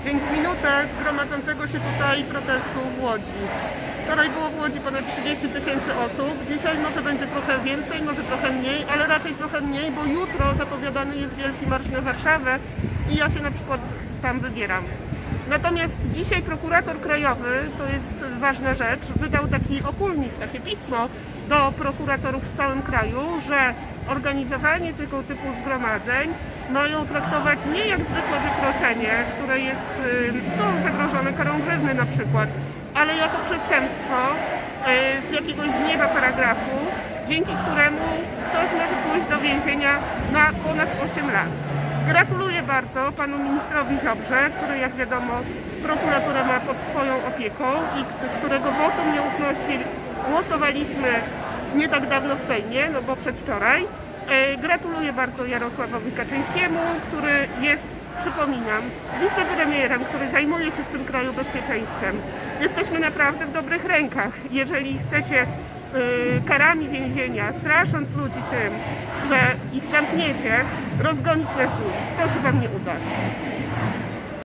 Dzień w minutę zgromadzącego się tutaj protestu w Łodzi. Wczoraj było w Łodzi ponad 30 000 osób, dzisiaj może będzie trochę więcej, może trochę mniej, ale raczej trochę mniej, bo jutro zapowiadany jest Wielki Marsz na Warszawę i ja się na przykład tam wybieram. Natomiast dzisiaj prokurator krajowy, to jest ważna rzecz, wydał taki okólnik, takie pismo do prokuratorów w całym kraju, że organizowanie tego typu zgromadzeń mają traktować nie jak zwykłe wykroczenie, które jest zagrożone karą grzywny na przykład, ale jako przestępstwo z jakiegoś z nieba paragrafu, dzięki któremu ktoś może pójść do więzienia na ponad 8 lat. Gratuluję bardzo panu ministrowi Ziobrze, który, jak wiadomo, prokuraturę ma pod swoją opieką i którego wotum nieufności głosowaliśmy nie tak dawno w Sejmie, no bo przedwczoraj. Gratuluję bardzo Jarosławowi Kaczyńskiemu, który jest, przypominam, wicepremierem, który zajmuje się w tym kraju bezpieczeństwem. Jesteśmy naprawdę w dobrych rękach. Jeżeli chcecie karami więzienia, strasząc ludzi tym, że ich zamkniecie, rozgonić nas z ulic, to się wam nie uda.